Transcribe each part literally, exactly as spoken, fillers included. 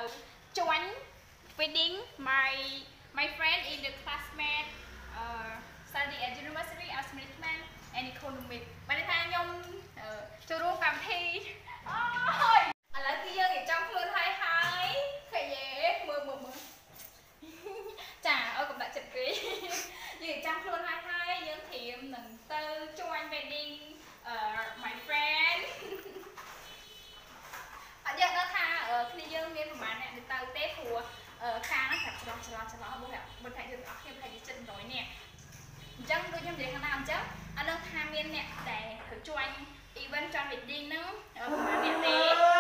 join wedding my my friend in the classmate uh, study at University of Management and Economics បានថាខ្ញុំចូលរួមកម្មវិធីអូយឥឡូវគឺយើងរៀបចំខ្លួនហើយហើយឃើញទេមើលមើលមើលចាអូយកុំដាក់ចិត្តគេយើងរៀបចំខ្លួនហើយហើយយើងត្រៀមនឹងទៅ join wedding uh, my friend អត់យើងដឹងថាគ្នាយើងមានប្រហែលអ្នកទៅទេព្រោះខាងហ្នឹងតែច្រឡំច្រឡំច្រឡំបើបើថាយើងទាំងអស់គ្នាប្រហែលជាចិត្តមួយរយនាក់អញ្ចឹងដូចខ្ញុំនិយាយខាងណាអញ្ចឹងអត់ដឹងថាមានអ្នកដែលទៅជួយ event join wedding ហ្នឹងប្រហែលអ្នកទេ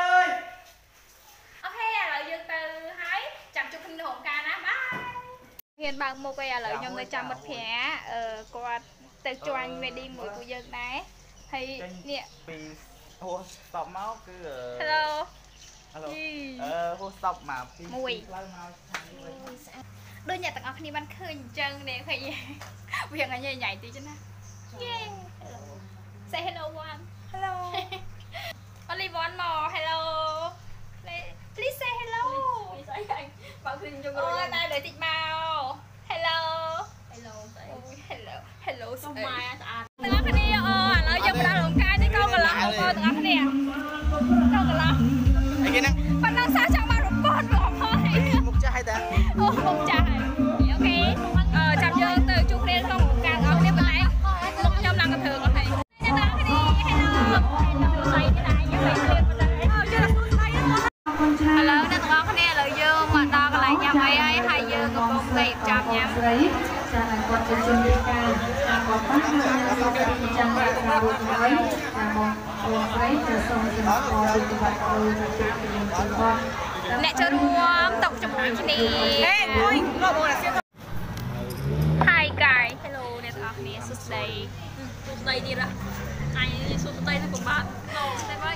អូខេឥឡូវយើងទៅហើយចាំជួបគ្នានៅរោងការណាបាយហ៊ានបើកមុខឯឥឡូវខ្ញុំនៅចាំមិត្តភក្តិអឺគាត់ទៅ join wedding មួយពួកយើងដែរហើយនេះពីហួស stop មកគឺ Hello Hello អឺហួស stop មកពីផ្លូវមកដូចអ្នកទាំងអស់គ្នាបានឃើញអញ្ចឹងនេះឃើញវាញ៉ៃញ៉ៃតិចណា Yeah Say hello one Hello Only one more Hello Please say hello បើឃើញយើងរត់តែដល់តិចមក Hello Hello Hello Hello សុំម៉ែស្អាតទាំងអស់គ្នាអូឥឡូវយើងមកដល់រោងការនេះកូនកន្លះបងប្អូនទាំងអស់គ្នាកូនកន្លះអីគេហ្នឹងប៉ុណ្ណឹងសាចង់មករកូនបងប្អូនមុខចាស់ហើយតាអូមុខចាស់ហើយអូខេអឺចាំយើងទៅជួបគ្នាក្នុងរោងការទាំងអស់គ្នាប៉ុន្តែមុខខ្ញុំឡើងកធើងអស់ហើយអ្នកទាំងអស់គ្នា Hello Hello ស្អីនេះដែរយើងមិនឃើញប៉ុន្តែអូយើងស្អីឥឡូវអ្នកទាំងអស់គ្នាឥឡូវយើងមកដល់កន្លែងញ៉ាំអីហើយហើយយើងកំពុងតែចាំញ៉ាំចាគាត់ជាជំនាញការគាត់បានចូលទៅចាំការរួចហើយចាបងប្អូនស្រីจะសូមជំរាបសួរពីបាត់គ្រូចាពីយើងជូនគាត់អ្នកចូលរួមតុជាមួយគ្នាហេអុយលោកបងអាសៀ Hi guys Hello អ្នកទាំងអស់គ្នាសួស្ដីសួស្ដីទៀតអញសួស្ដីទៅពិបាកតែបើ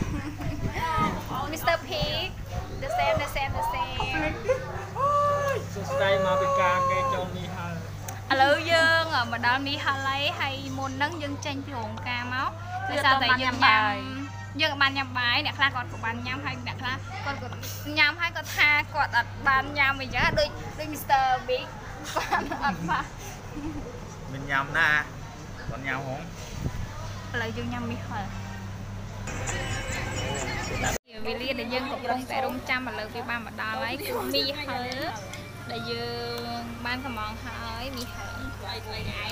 Mr. Pig the same the same the same សួស្ដីមកពីការគេចូលនេះហើយឥឡូវយើងមកដល់មីហាឡៃហើយមុនហ្នឹងយើងចេញពីរោងការមកគឺថាតែយើងញ៉ាំយើងបានញ៉ាំបាយអ្នកខ្លះគាត់ក៏បានញ៉ាំហើយអ្នកខ្លះគាត់ក៏ញ៉ាំហើយគាត់ថាគាត់អត់បានញ៉ាំអីចឹងដូចដូច Mr. Big គាត់អត់បានមិនញ៉ាំណាគាត់ញ៉ាំហងឥឡូវយើងញ៉ាំមីហិលវេលាដែលយើងកំពុងតែរងចាំឥឡូវវាបានមកដល់ហើយគឺមីហិលដែលយើងបានកំងហើយមីហិលស្អីស្អីឯង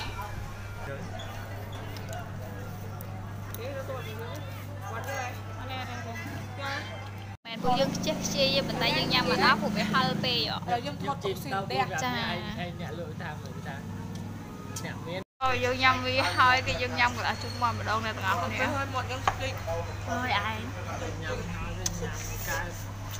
មែនពួកយើងខ្ជិះខ្ជាយប៉ុន្តែយើងញ៉ាំមកដល់ព្រោះវាហិលពេកយើងថតទុកស៊ីផ្ទះចាឯងអ្នកលក់តាមមើលតាអ្នកមានអូយើងញ៉ាំវាហើយគេយើងញ៉ាំកន្លះជុំមកម្ដងអ្នកទាំងអស់គ្នាហើយមកយើងស្គីអើយឯងញ៉ាំហើយញ៉ាំកាយ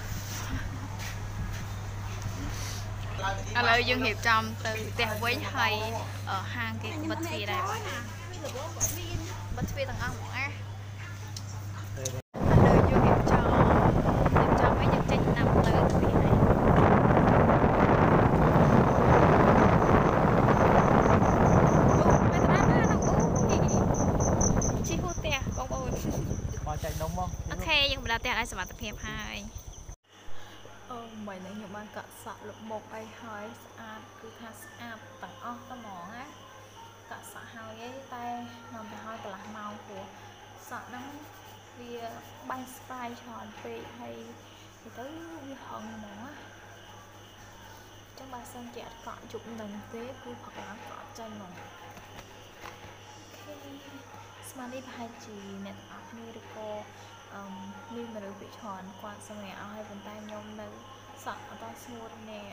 ឥឡូវយើងរៀបចំទៅផ្ទះវិញហើយហាងគេបិទទ្វារដែរបិទទ្វារទាំងអស់ហ្មងណាឥឡូវយើងរៀបចំរៀបចំឲ្យយើងចេញតាមទៅទ្វារនេះជីហូផ្ទះបងប្អូនមកចែកនំមកអូខេយើងបដាផ្ទះឲ្យសុវត្ថិភាពហើយអូមិននេះខ្ញុំបានកក់សក់លុបមុខអីហើយស្អាតគឺថាស្អាតទាំងអស់តែហ្មងណាកក់សក់ហើយឯងតែនាំទៅហើយកន្លះម៉ោងព្រោះសក់ហ្នឹងវាបាញ់ស្វាយច្រើនពេកហើយទៅវាហឹងហ្មងណាចឹងបើសិនជាអត់កក់ជប់នឹងទេគឺប្រកាសកក់ចេញហ្មងអូខេស្មាននេះប្រហែលជាអ្នកទាំងអស់គ្នាឬក៏អឺមានមនុស្សពីច្រើនគាត់សម្រាប់ឲ្យប៉ុន្តែខ្ញុំនៅសក់អត់ដល់ស្ងួតនេះ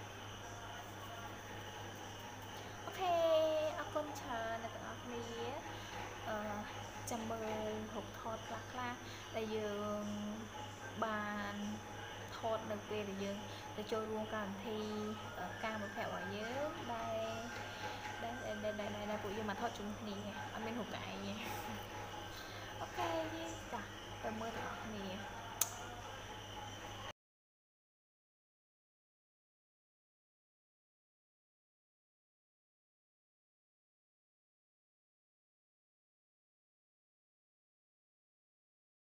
អូខេអរគុណច្រើនអ្នកទាំងអស់គ្នាអឺចាំមើលរូបថតខ្លះខ្លះដែលយើងបានថតនៅពេលដែលយើងទៅចូលរួមកម្មវិធីការមិត្តភក្តិរបស់យើងដែលដែលដែលដែលពួកយើងមកថតជុំគ្នាអត់មានរូបកាយទេ